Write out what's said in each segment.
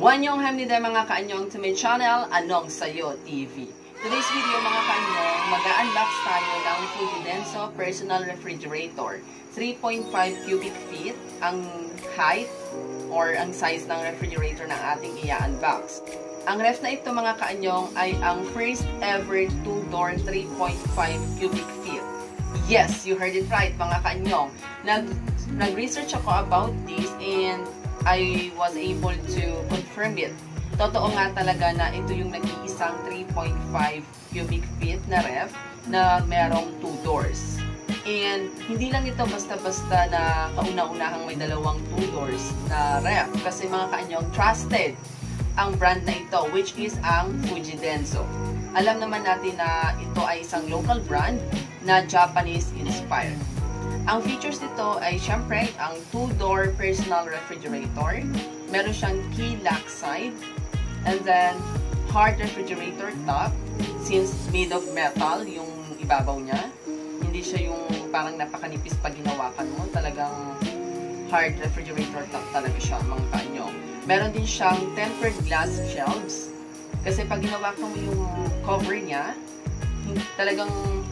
Hamnida mga kaanyong to my channel, AnongSayoTv. Today's video mga kaanyong, mag-unbox tayo ng Fujidenzo Personal Refrigerator. 3.5 cubic feet ang height or ang size ng refrigerator ng ating i-unbox. Ang ref na ito mga kaanyong ay ang first ever 2-door 3.5 cubic feet. Yes, you heard it right mga kaanyong. Nag-research ako about this and I was able to confirm it. Totoo nga talaga na ito yung nag-iisang 3.5 cubic feet na ref na merong 2 doors. And hindi lang ito basta-basta na kauna-unahang may dalawang 2 doors na ref. Kasi mga kaanyong, trusted ang brand na ito, which is ang Fujidenzo. Alam naman natin na ito ay isang local brand na Japanese-inspired. Ang features nito ay syempre ang 2-door personal refrigerator. Meron siyang key lock side. And then hard refrigerator top. Since made of metal yung ibabaw niya. Hindi siya yung parang napakanipis pag ginawakan mo. Talagang hard refrigerator top talaga siya mga kaanyo. Meron din siyang tempered glass shelves. Kasi pag ginawakan mo yung cover niya, talagang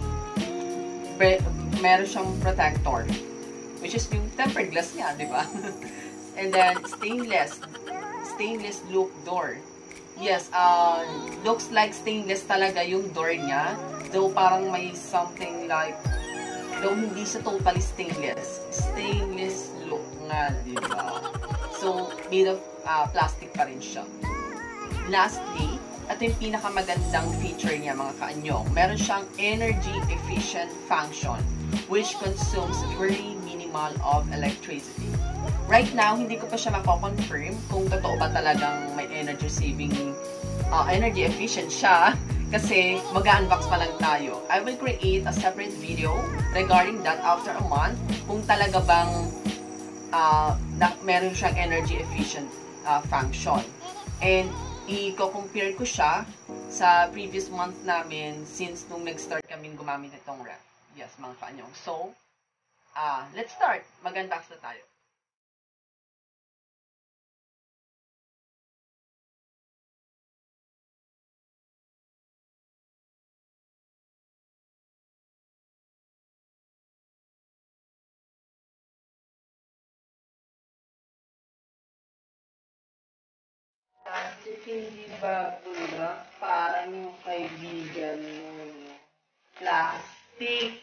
meron siyang protector, which is yung tempered glass niya, di ba? And then stainless look door. Yes, looks like stainless talaga yung door niya, though parang may something like, though hindi siya totally stainless look nga, di ba? So made of plastic pa rin siya. Lastly, ito yung pinakamagandang feature niya mga kaanyong. Meron siyang energy efficient function which consumes very minimal of electricity. Right now, hindi ko pa siya mako-confirm kung totoo ba talagang may energy saving, energy efficient siya kasi mag-unbox pa lang tayo. I will create a separate video regarding that after a month kung talaga bang meron siyang energy efficient function. And i-compare ko siya sa previous month namin since nung nag-start kami gumamit itong ref. Yes, mga kaanyong. So, let's start. Mag-unbox na tayo. Hindi ba bulak? Parang yung kaibigan mo. Plastic.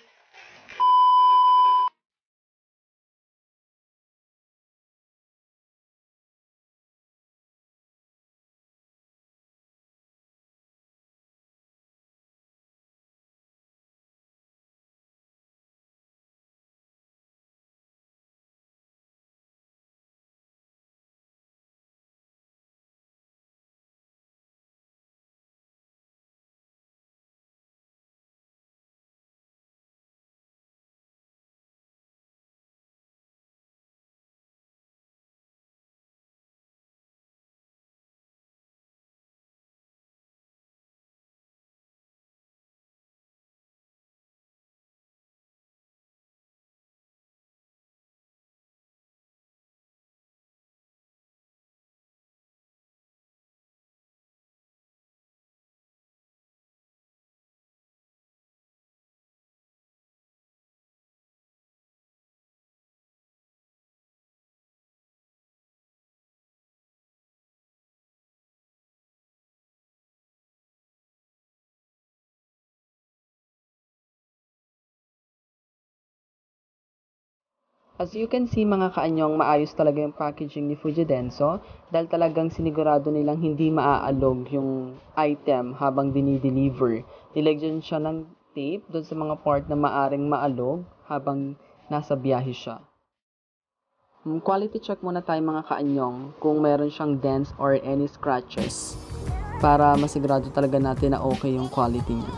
As you can see mga kaanyong, maayos talaga yung packaging ni Fujidenzo dahil talagang sinigurado nilang hindi maaalog yung item habang dinideliver. Nilagyan siya ng tape doon sa mga part na maaring maalog habang nasa biyahe siya. Quality check muna tayo mga kaanyong kung meron siyang dents or any scratches para masigurado talaga natin na okay yung quality niya.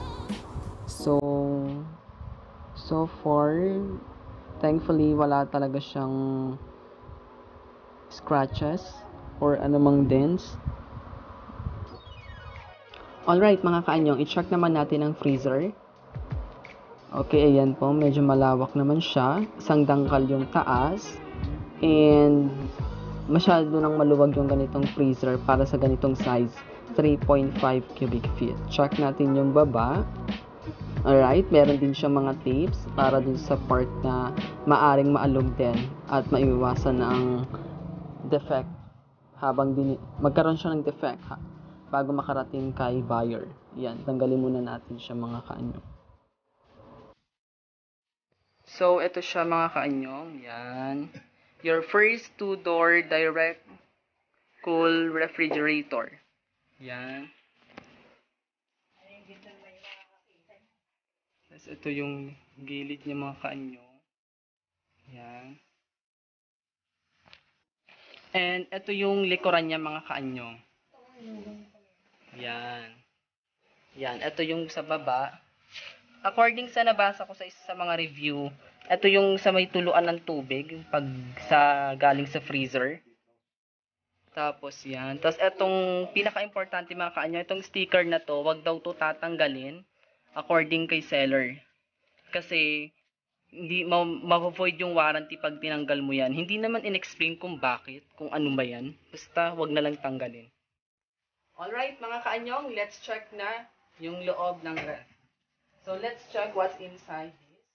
So far, thankfully, wala talaga siyang scratches or anumang dents. Alright mga kaanyong, i-check naman natin ang freezer. Okay, ayan po, medyo malawak naman siya. Isang dangkal yung taas. And masyado nang maluwag yung ganitong freezer para sa ganitong size, 3.5 cubic feet. Check natin yung baba. Alright, meron din siya mga tapes para dun sa part na maaring maalog din at maiwasan ang defect habang magkaroon siya ng defect bago makarating kay buyer. Yan, tanggalin muna natin siya mga kaanyong. So, ito siya mga kaanyong. Yan. Your first 2-door direct cool refrigerator. Yan. Tapos ito yung gilid niya mga kaanyong. Yan. And ito yung likuran niya mga kaanyong. Yan. Yan. Ito yung sa baba. According sa nabasa ko sa isa sa mga review, ito yung sa may tuluan ng tubig pag galing sa freezer. Tapos yan. Tapos itong pinaka-importante mga kaanyo, itong sticker na to, wag daw to tatanggalin according kay seller. Kasi hindi ma-void yung warranty pag tinanggal mo yan. Hindi naman in-explain kung bakit, kung ano ba yan. Basta wag na lang tanggalin. Alright mga kaanyong, let's check na yung loob ng ref. So let's check what's inside.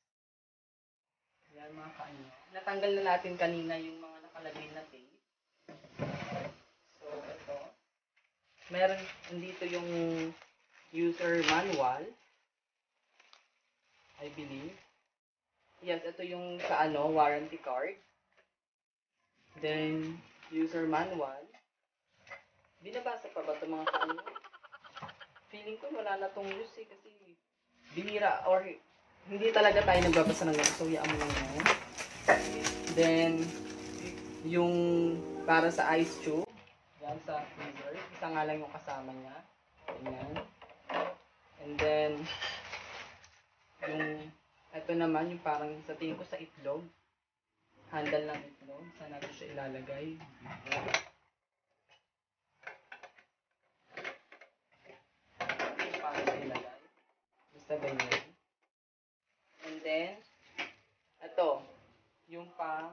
Yan mga kaanyo. Natanggal na natin kanina yung mga nakalagay na tape. So ito. Meron dito yung user manual. I believe. Yes, ito yung sa warranty card. Then user manual. Binabasa pa ba ito mga kaanyo? Feeling ko wala na tong use kasi binira or hindi talaga tayo nagbabasa ng ganito. So, yaan mo lang yan. Then, yung para sa ice tube. Yan, sa freezer. Isa nga lang yung kasama niya. Ganyan. And then, yung, ito naman, yung parang sa tingin ko sa itlog. Handle ng itlog. Saan natin siya ilalagay. Paano siya ilagay? Basta ganyan. And then, ito, yung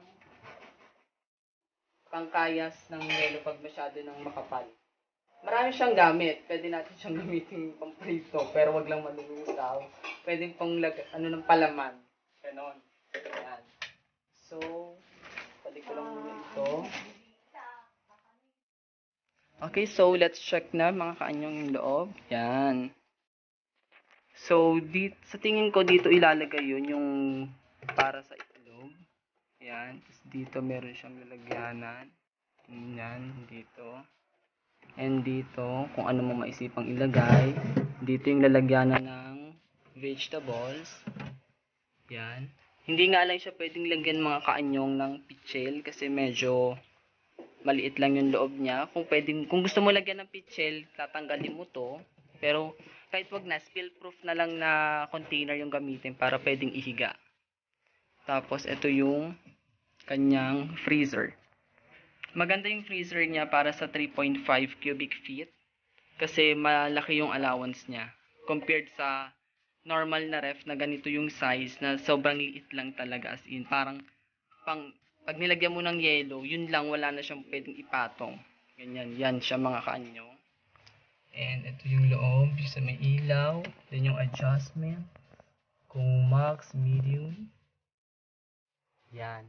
pangkayas ng yelo pag masyado ng makapal. Marami siyang gamit. Pwede natin siyang gamitin pang prito, pero wag lang malulusaw. Pwede pang ng palaman. Ganon. Yan. So, balik ko lang muna ito. Okay, so let's check na mga kaanyong yung loob. Yan. So, sa tingin ko dito ilalagay yun yung para sa itlog. Yan. Tapos dito meron siyang lalagyanan. Yan. Dito. And dito, kung ano mo maisipang ilagay. Dito yung lalagyanan ng vegetables. Yan. Hindi nga lang siya pwedeng lagyan mga kaanyong ng pichel kasi medyo maliit lang yung loob niya. Kung gusto mo lagyan ng pichel, tatanggalin mo to. Pero kahit wag na, spill-proof na lang na container yung gamitin para pwedeng ihiga. Tapos, ito yung kanyang freezer. Maganda yung freezer niya para sa 3.5 cubic feet. Kasi malaki yung allowance niya. Compared sa normal na ref na ganito yung size na sobrang liit lang talaga. As in, parang pag nilagyan mo ng yelo, yun lang, wala na siyang pwedeng ipatong. Ganyan, yan siya mga kaanyo. And ito yung loob, sa may ilaw. Then yung adjustment. Kung max, medium. Yan.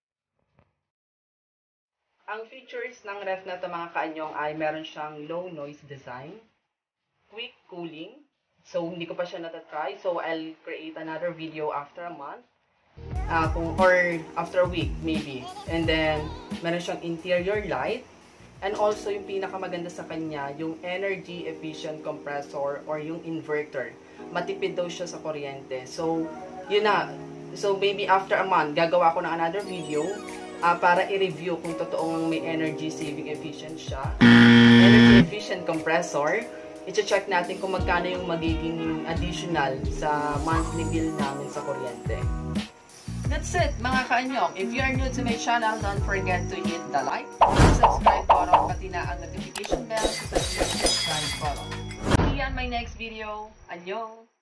Ang features ng ref na ito mga kaanyong ay meron siyang low noise design. Quick cooling. So, hindi ko pa siya natatry. So, I'll create another video after a month. Or after a week, maybe. And then, meron siyang interior light. And also, yung pinakamaganda sa kanya, yung energy efficient compressor or yung inverter. Matipid daw siya sa kuryente. So, yun na. So, maybe after a month, gagawa ko ng another video para i-review kung totoong may energy saving efficient siya. Energy efficient compressor. I-check natin kung magkano yung magiging additional sa monthly bill namin sa kuryente. That's it, mga kaanyong. If you are new to my channel, don't forget to hit the like, subscribe button, pati na ang notification bell sa subscribe button. See you on my next video. Annyeong!